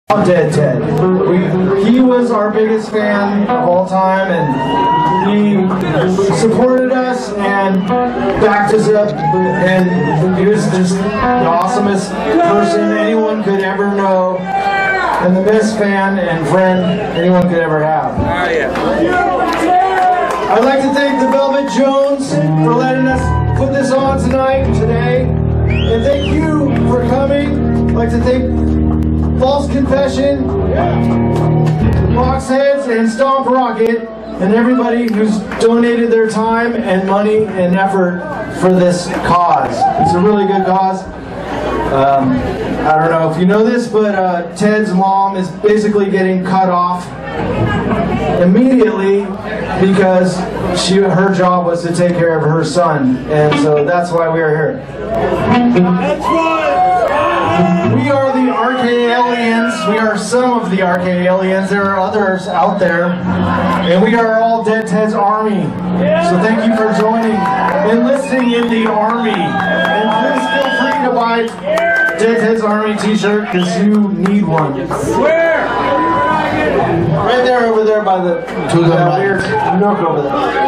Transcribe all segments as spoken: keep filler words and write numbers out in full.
Dead Ted. We, he was our biggest fan of all time, and he supported us and backed us up, and he was just the awesomest person anyone could ever know, and the best fan and friend anyone could ever have. Oh, yeah. I'd like to thank the Velvet Jones for letting us put this on tonight, today, and thank you for coming. I'd like to thank False Confession, Boxheads, and Stomp Rocket, and everybody who's donated their time and money and effort for this cause. It's a really good cause. Um, I don't know if you know this, but uh, Ted's mom is basically getting cut off immediately because she her job was to take care of her son, and so that's why we are here. That's right. We are the RKaLiens. We are some of the RKaLiens. There are others out there, and we are all Dead Ted's army. So thank you for joining, enlisting in the army, and please feel free to buy Dead Ted's Army t-shirt because you need one. Where? Right there, over there by the to the uh, weird nook over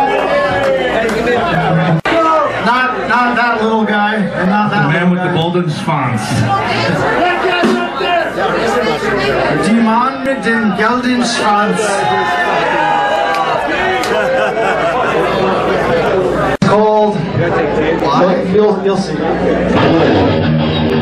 there. Not, not that little guy, and not that the man with guy. the golden schwanz. Die Mann mit dem golden Schwanz. It's called. You'll, you'll see.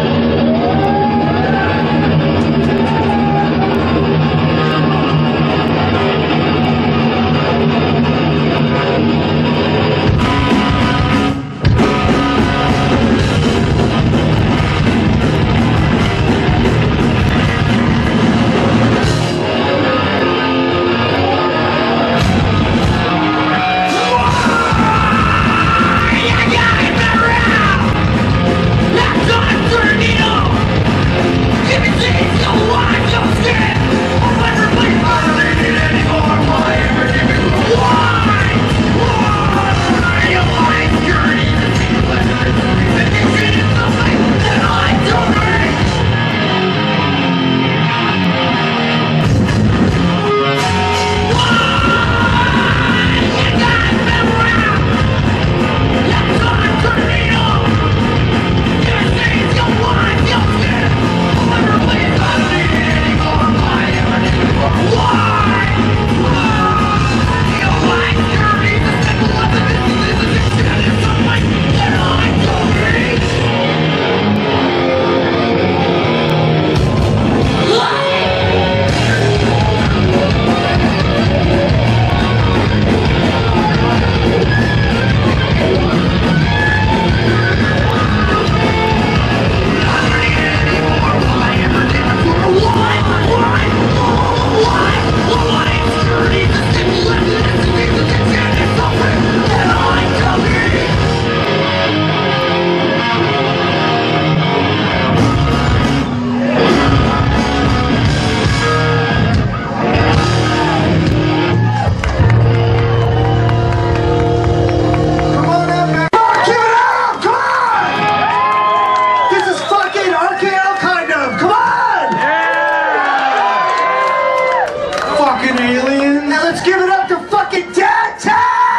Aliens. Now let's give it up to fucking Dead Ted!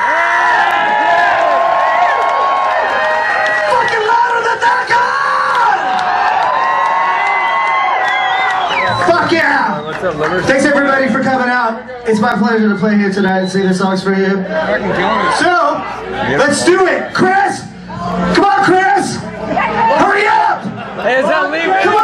Fucking louder than that, come on! Fuck yeah! What's up, lovers? Thanks everybody for coming out. It's my pleasure to play here tonight and sing the songs for you. So, let's do it! Chris! Come on, Chris! Hurry up! Hey, is that Lee? Come on!